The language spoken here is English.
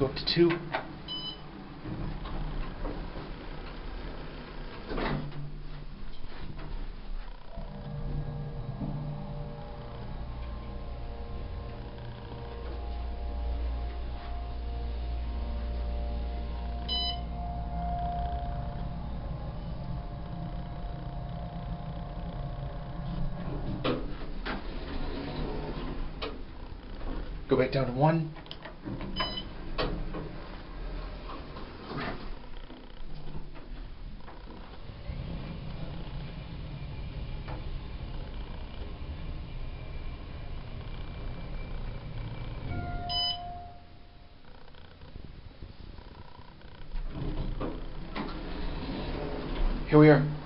Go up to 2. Go back down to 1. Here we are.